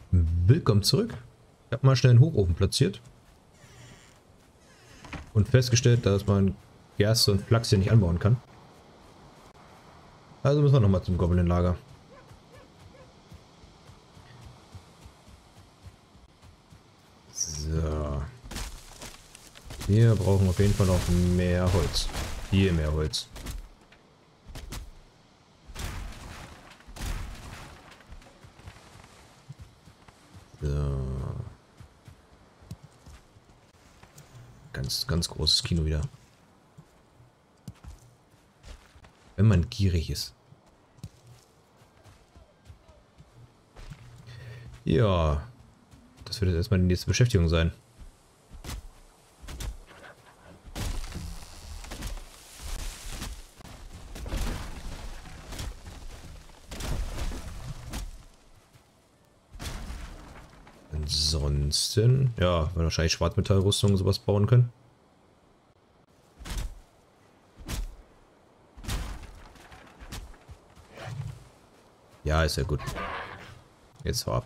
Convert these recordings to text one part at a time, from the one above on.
Willkommen zurück. Ich habe mal schnell einen Hochofen platziert und festgestellt, dass man Gerste und Flachs hier nicht anbauen kann. Also müssen wir nochmal zum Goblin-Lager. So. Wir brauchen auf jeden Fall noch mehr Holz. Viel mehr Holz. So. Ganz großes Kino wieder. Wenn man gierig ist. Ja. Das wird jetzt erstmal die nächste Beschäftigung sein. Ansonsten, ja, wir wahrscheinlich Schwarzmetallrüstung und sowas bauen können. Ja, ist ja gut. Jetzt hau ab.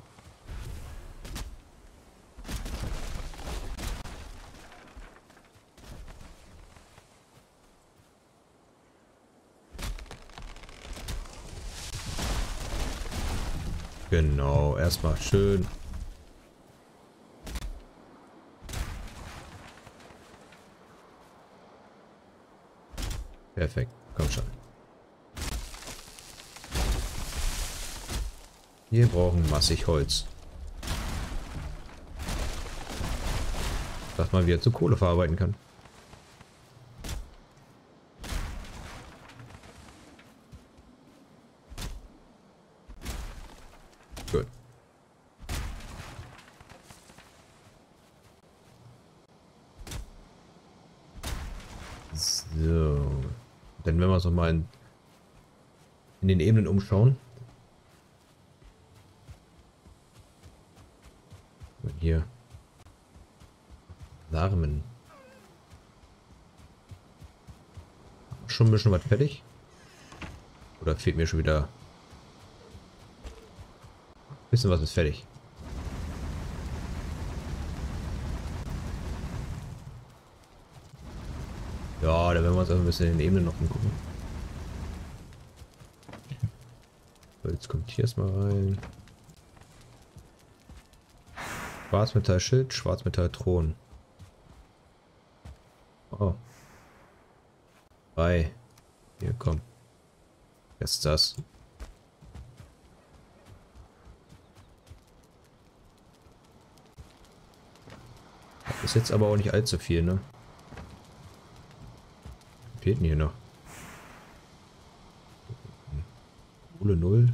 Genau, erstmal schön. Perfekt, komm schon. Wir brauchen massig Holz. Dass man wieder zu Kohle verarbeiten kann. Gut. So. Dann werden wir uns noch mal in den Ebenen umschauen. Und hier. Samen. Schon ein bisschen was fertig? Oder fehlt mir schon wieder? Ein bisschen was ist fertig. Ja, da werden wir uns also ein bisschen in den Ebenen noch umgucken. So, jetzt kommt hier erstmal rein. Schwarzmetallschild, Schwarzmetallthron. Oh. 3. Hier, komm. Was ist das? Das ist jetzt aber auch nicht allzu viel, ne? Was fehlt denn hier noch? Kohle 0.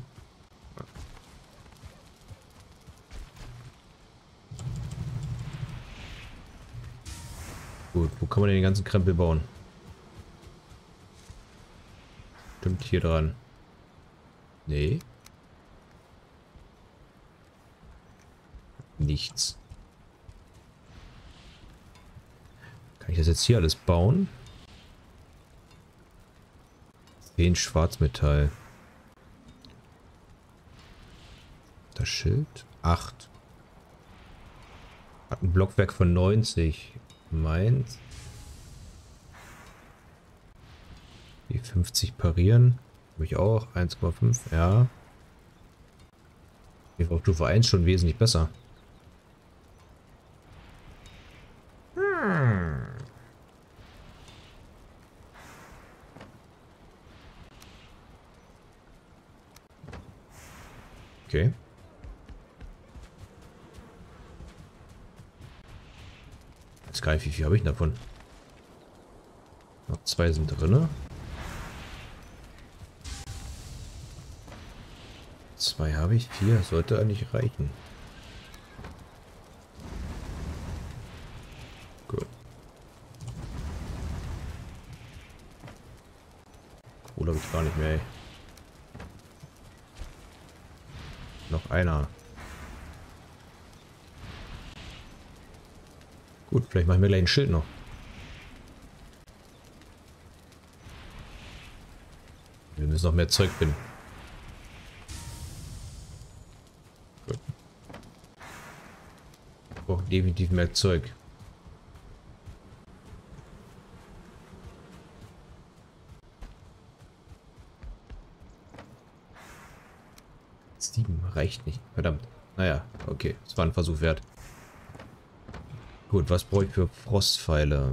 Gut, wo kann man denn den ganzen Krempel bauen? Stimmt hier dran. Nee. Nichts. Kann ich das jetzt hier alles bauen? 10 Schwarzmetall. Das Schild. 8. Hat ein Blockwerk von 90. Meins. Die 50 parieren. Habe ich auch. 1,5. Ja. Ich auf Stufe 1 schon wesentlich besser. Okay. Jetzt gar nicht, wie viel habe ich davon? Noch 2 sind drin. 2 habe ich, 4 sollte eigentlich reichen. Gut. Kohle habe ich gar nicht mehr, ey. Noch einer. Gut, vielleicht machen wir gleich ein Schild noch. Wir müssen noch mehr Zeug finden. Gut. brauche definitiv mehr Zeug. Sieben reicht nicht. Verdammt. Naja, okay. Es war ein Versuch wert. Gut, was brauche ich für Frostpfeile?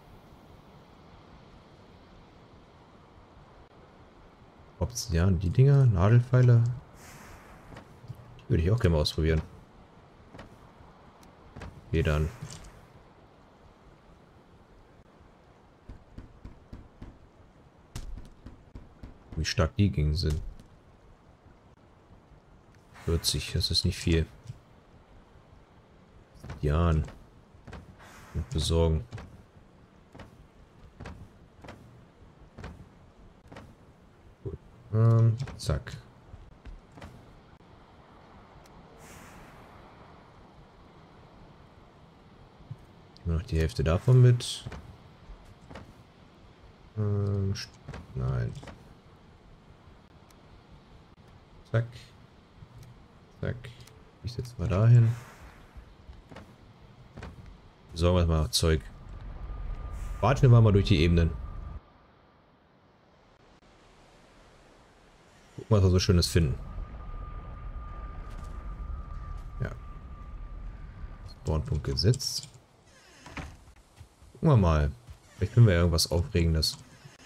Obsidian, die Dinger, Nadelpfeile. Die würde ich auch gerne mal ausprobieren. Okay, dann. Wie stark die gegen sind. 40, das ist nicht viel. Obsidian. Und besorgen. Gut. Zack. Nur noch die Hälfte davon mit. Nein. Zack. Zack. Ich setze mal dahin. Besorgen wir mal Zeug. Warten wir mal durch die Ebenen. Gucken, was wir so Schönes finden. Ja. Spawnpunkt gesetzt. Gucken wir mal. Vielleicht finden wir irgendwas Aufregendes.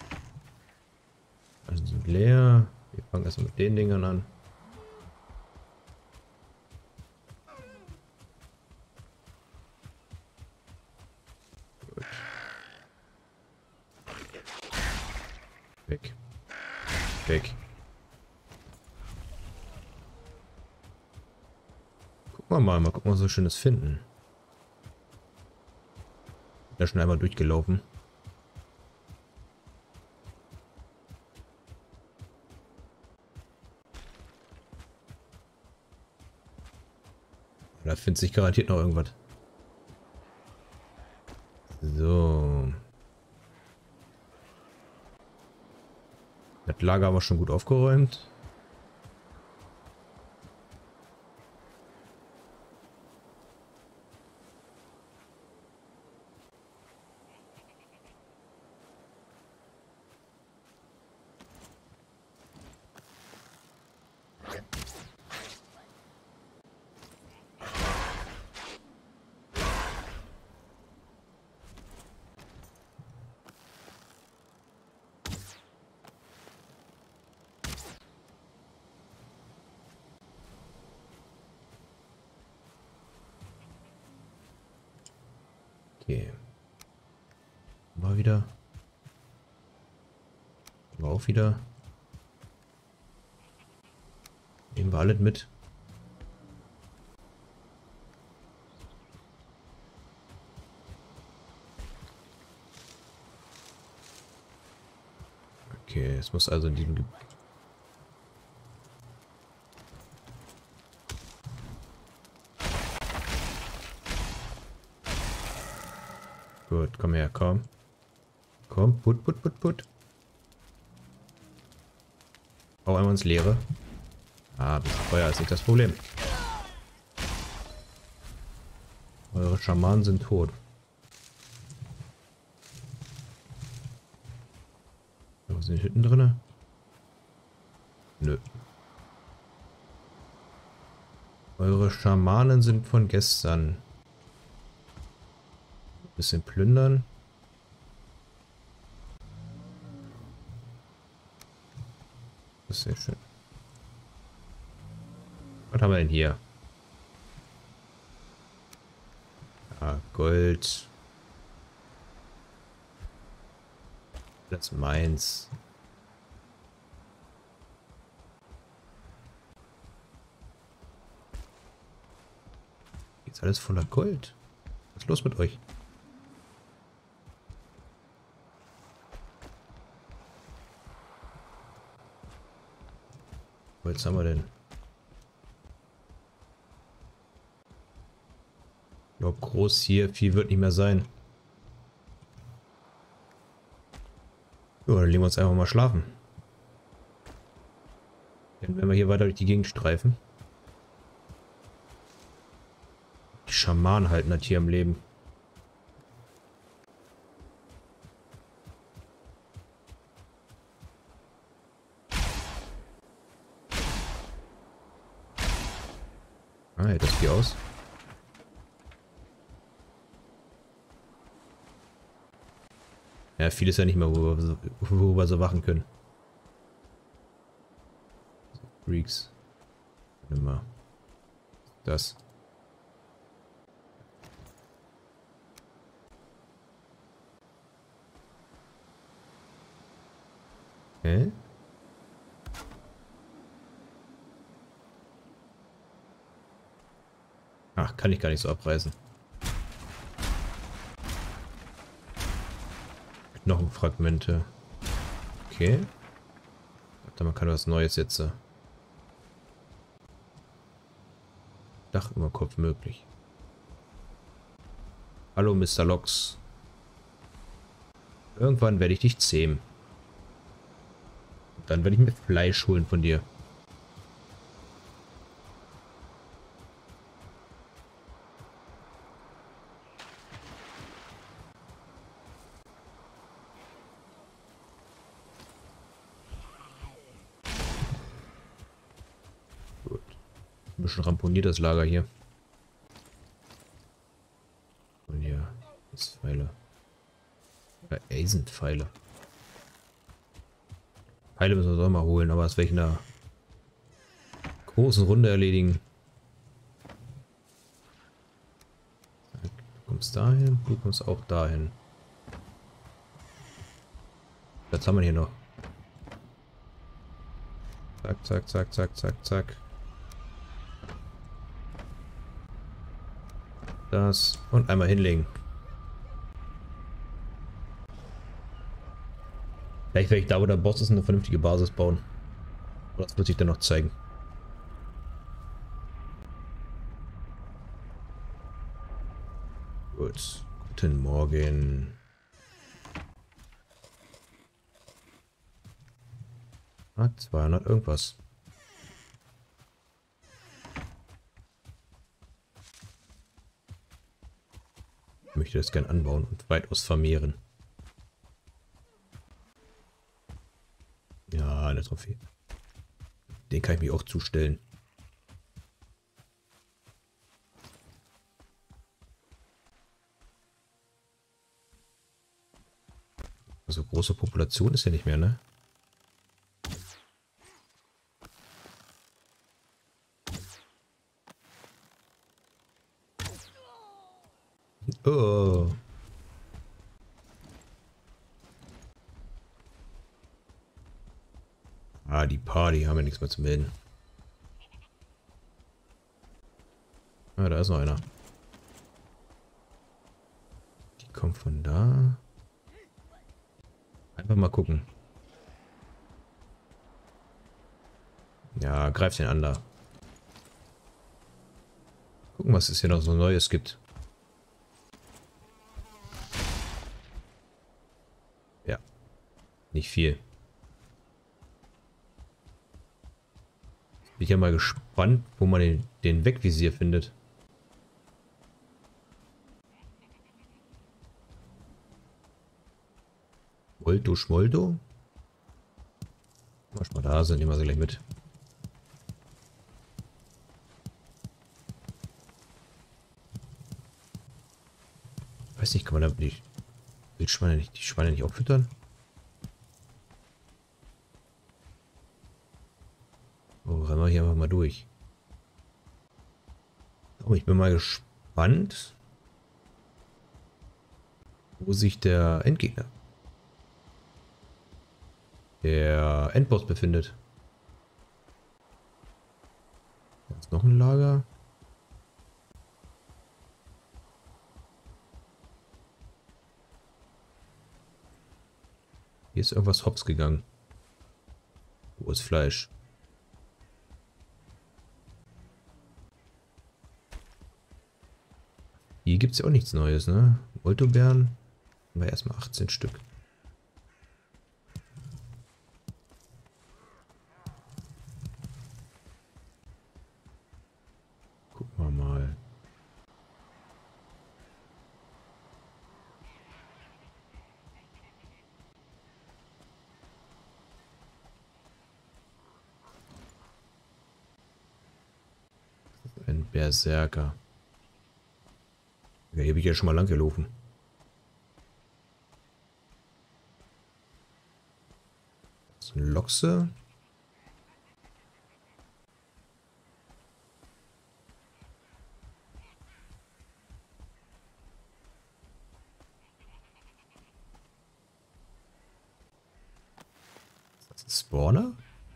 Also sind leer. Wir fangen erstmal mit den Dingern an. Gut. Weg. Weg. Gucken wir mal gucken, was wir so Schönes finden. Ja, schon einmal durchgelaufen. Da findet sich garantiert noch irgendwas. So. Das Lager haben wir schon gut aufgeräumt. Okay. Mal wieder. War auch wieder. Nehmen wir alles mit. Okay, es muss also in diesem Gebiet. Gut, komm her, komm. Komm, put, put, put, put. Hau einmal ins Leere. Ah, bisschen Feuer ist nicht das Problem. Eure Schamanen sind tot. Was sind die Hütten drin? Nö. Eure Schamanen sind von gestern. Bisschen plündern. Das ist sehr schön. Was haben wir denn hier? Ah, Gold. Das ist meins. Jetzt alles voller Gold. Was ist los mit euch? Was haben wir denn? Ich glaube, groß hier, viel wird nicht mehr sein. Ja, dann legen wir uns einfach mal schlafen. Dann werden wir hier weiter durch die Gegend streifen. Die Schamanen halten das hier am Leben. Ah, hält das hier aus. Ja, vieles ja nicht mehr, worüber wir so wachen können. Freaks. Nimm mal. Das. Hä? Ach, kann ich gar nicht so abreißen. Knochenfragmente. Okay. Warte, man kann was Neues setzen. Dach über Kopf möglich. Hallo, Mr. Lox. Irgendwann werde ich dich zähmen. Dann werde ich mir Fleisch holen von dir. Gut. Ein bisschen ramponiert das Lager hier. Und hier ist Pfeile. Ja, Eisenpfeile. Pfeile müssen wir auch mal holen, aber das werde ich in einer großen Runde erledigen. Du kommst dahin, du kommst auch dahin. Was haben wir hier noch? Zack, zack, zack, zack, zack, zack. Das und einmal hinlegen. Vielleicht werde ich da, wo der Boss ist, eine vernünftige Basis bauen. Aber das wird sich dann noch zeigen. Gut. Guten Morgen. Ah, 200 irgendwas. Ich möchte das gern anbauen und weitaus vermehren. Ja, eine Trophäe. Den kann ich mir auch zustellen. Also große Population ist ja nicht mehr, ne? Oh. Ah, die Party, haben wir nichts mehr zu melden. Ah, da ist noch einer. Die kommt von da. Einfach mal gucken. Ja, greift den an da. Gucken, was es hier noch so Neues gibt. Ja, nicht viel. Bin ich ja mal gespannt, wo man den Wegvisier findet. Moldo Schmoldo? Mal schon mal da sind, nehmen wir sie gleich mit. Weiß nicht, kann man da die Wildschweine nicht, die Schweine nicht auch füttern? Oh, rennen wir hier einfach mal durch. Oh, ich bin mal gespannt, wo sich der Endgegner, der Endboss befindet. Da ist noch ein Lager. Hier ist irgendwas hops gegangen. Wo ist Fleisch? Hier gibt es ja auch nichts Neues, ne? Voltobeeren. Haben wir erstmal 18 Stück. Gucken wir mal. Ein Berserker. Ja, hier bin ich ja schon mal lang gelaufen. Das ist ein Lochse. Ist das ein Spawner?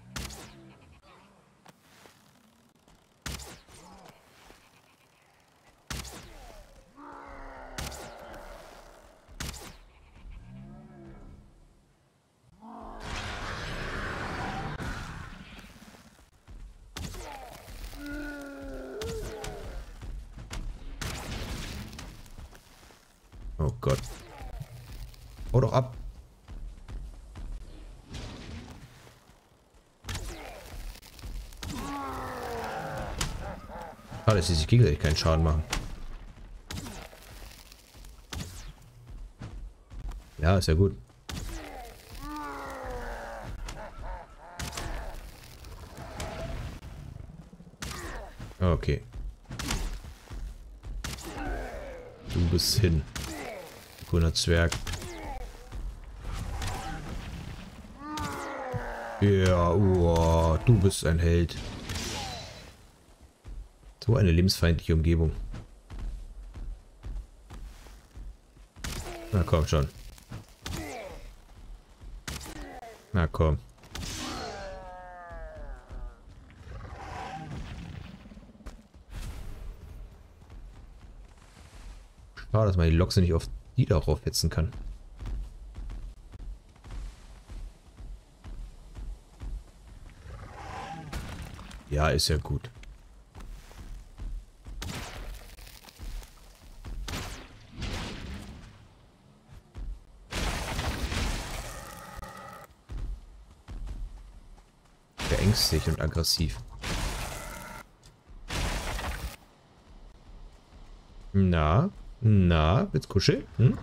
Oh Gott. Hau doch ab. Schade, dass sie sich gegenseitig keinen Schaden machen. Ja, ist ja gut. Okay. Du bist hin. Grüner Zwerg. Ja, oh, du bist ein Held. So eine lebensfeindliche Umgebung. Na komm schon. Na komm. Schade, dass man die Lokse nicht auf die darauf hetzen kann. Ja, ist ja gut. Ängstlich und aggressiv. Na, willst kuscheln? Hm?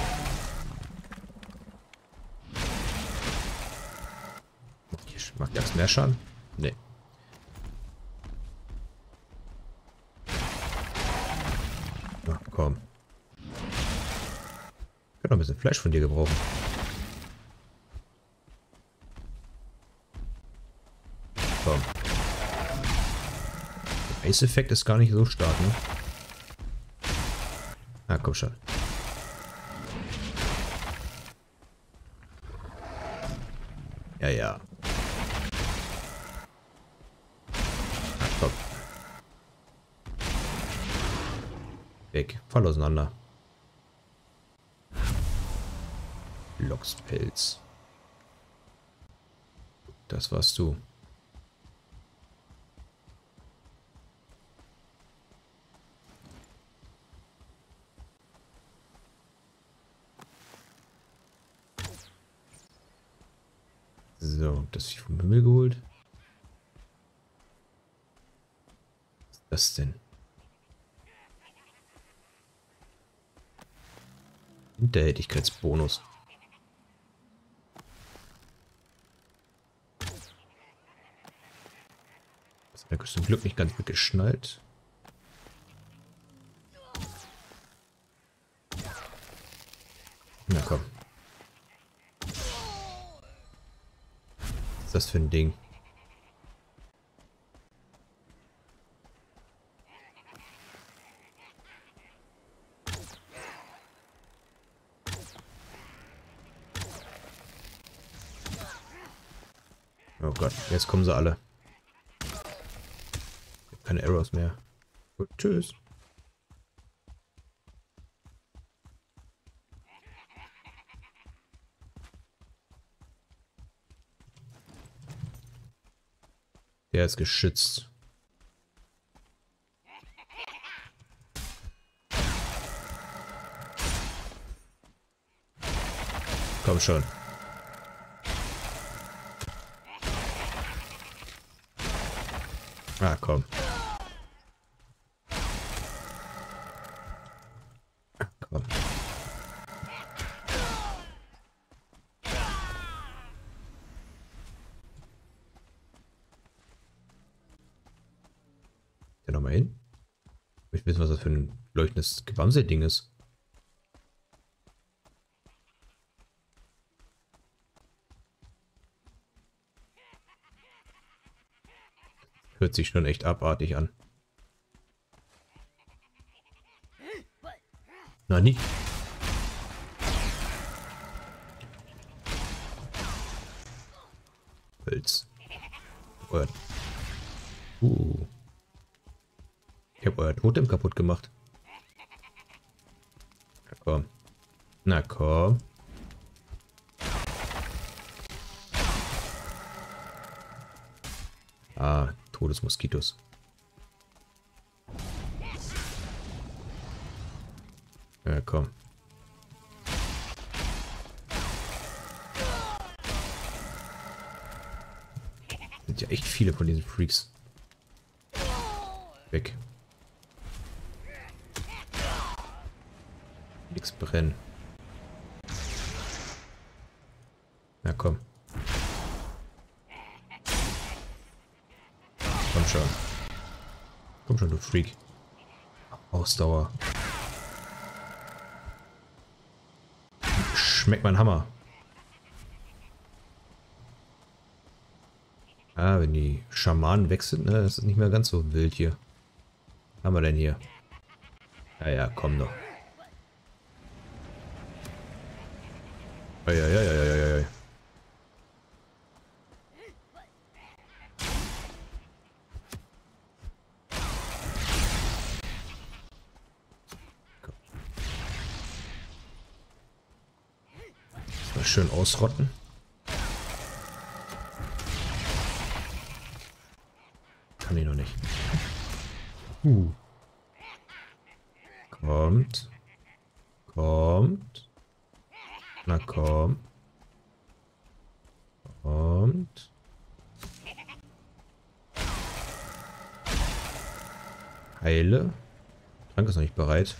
Macht das mehr Schaden? Nee. Ach, komm. Ich kann noch ein bisschen Fleisch von dir gebrauchen. Komm. Der Ice-Effekt ist gar nicht so stark, ne? Ah, komm schon. Ja, ja. Ah, komm. Weg. Fall auseinander. Lochspelz. Das warst du. So, das ich vom Himmel geholt. Was ist das denn? Hinterhältigkeitsbonus. Das ist zum Glück nicht ganz weggeschnallt. Na komm. Was ist das für ein Ding? Oh Gott, jetzt kommen sie alle. Ich hab keine Arrows mehr. Gut, tschüss. Der ist geschützt. Komm schon. Ah, komm. Komm. Der nochmal hin. Ich will wissen, was das für ein leuchtendes Gebamsel-Ding ist. Hört sich schon echt abartig an. Na nie. Holz. Ich habe euer Totem kaputt gemacht. Na komm. Na komm. Ah, Todesmoskitos. Ja, komm. Sind ja echt viele von diesen Freaks. Weg. Nix brennen. Na komm. Komm schon. Komm schon, du Freak. Ausdauer. Schmeckt mein Hammer. Ah, wenn die Schamanen weg sind, ne, das ist nicht mehr ganz so wild hier. Was haben wir denn hier? Ja, komm doch. Ja. Mal schön ausrotten. Kann ich noch nicht. Kommt. Kommt. Na komm. Kommt. Heile. Trank ist noch nicht bereit.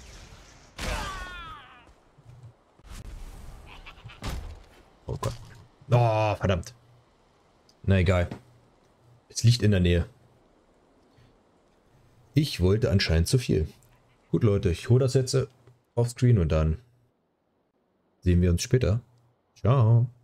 Oh Gott. Oh, verdammt. Na egal. Es liegt in der Nähe. Ich wollte anscheinend zu viel. Gut, Leute, ich hole das jetzt auf Screen und dann sehen wir uns später. Ciao.